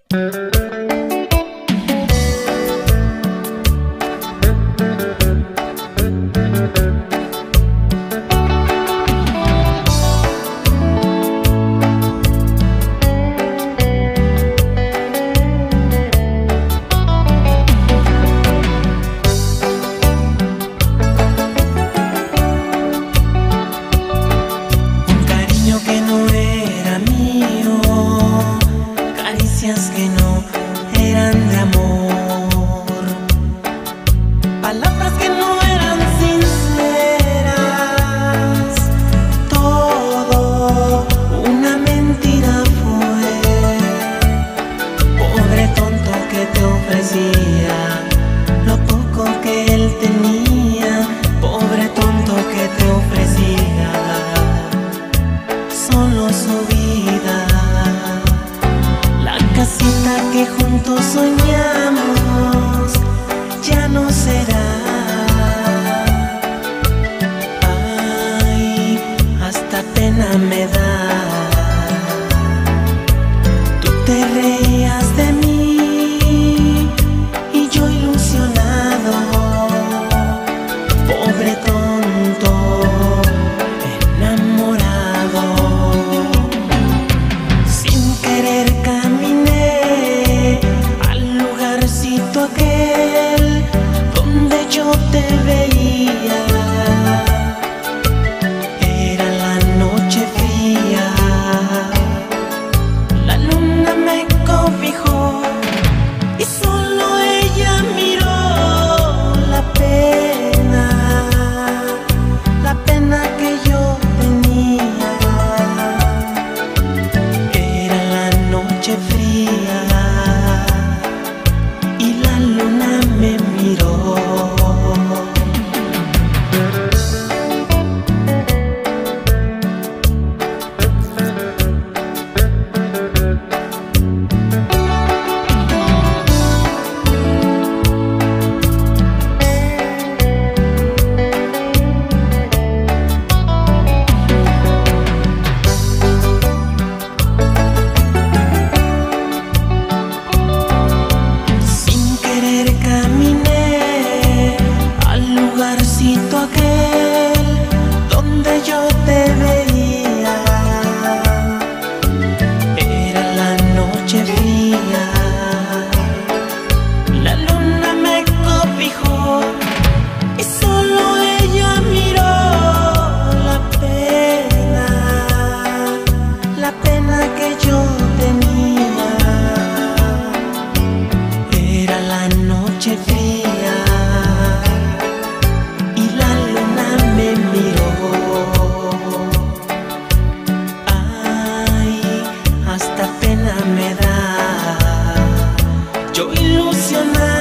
Que no eran de amor, palabras que no eran sinceras, todo una mentira fue. Pobre tonto que te ofrecía lo poco que él tenía, pobre tonto que te ofrecía solo su vida. La casita que juntos soñamos ya no será. Ay, hasta pena me da. Tú te reías de mí y yo ilusionado. Pobre tonto, enamorado. Sin querer aquel donde yo te veía. Era la noche fría, la luna me cobijó y solo ella miró. La pena que yo tenía. Era la noche fría y la luna me miró. Caminé al lugarcito aquel donde yo te veía. Era la noche fría, la luna me cobijó y solo ella miró. La pena que yo tenía. Era la noche fría y la luna me miró. Ay, hasta pena me da. Yo ilusionado